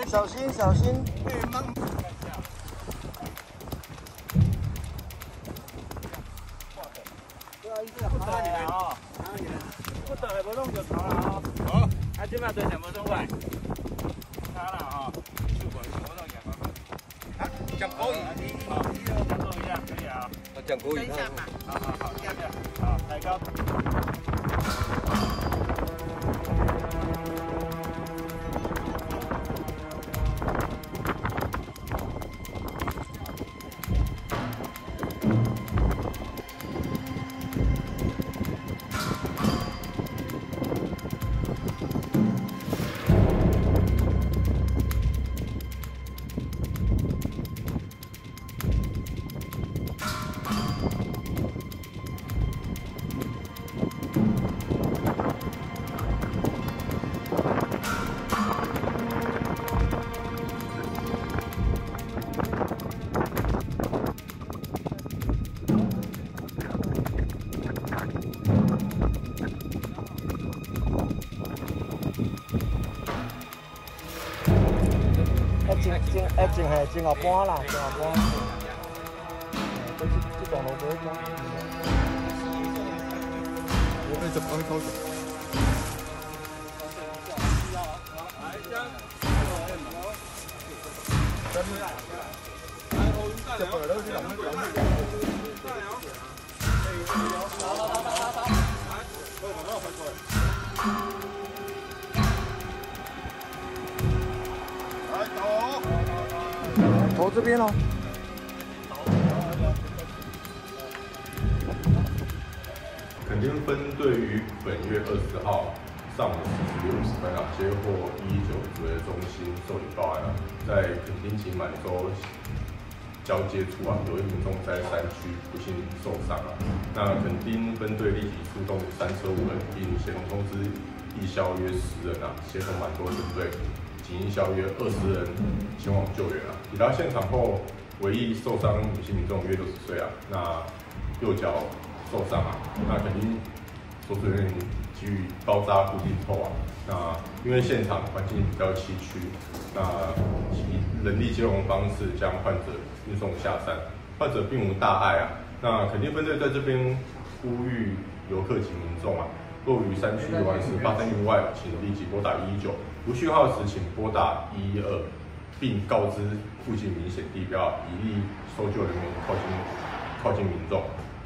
小心小心！ 不等下无弄就跑啦吼。好，啊，即摆对全部送过来。查啦吼，手过全部弄起来。啊，讲国语。好，讲国语啊，可以啊。 讲国语。 好，谢谢。好，抬高。 前后半啦，前后半。这栋路不会讲。我一直帮你考虑。头这边哦。 垦丁分队于本月20号上午10时50分接获119指挥中心受理报案在垦丁及满洲交接处有一民众在山区不幸受伤那垦丁分队立即出动3车5人，并协同通知义消约10人协同满洲分队。警义消约20人前往救援抵达现场后，唯一受伤女性民众约60岁那右脚受伤那肯定所属人员给予包扎固定后那因为现场环境比较崎岖，那以人力接龙方式将患者运送下山，患者并无大碍那垦丁分队在这边呼吁游客及民众若于山区玩时发生意外，请立即拨打119，无讯号时请拨打112，并告知附近明显地标，以利搜救人员靠近民众。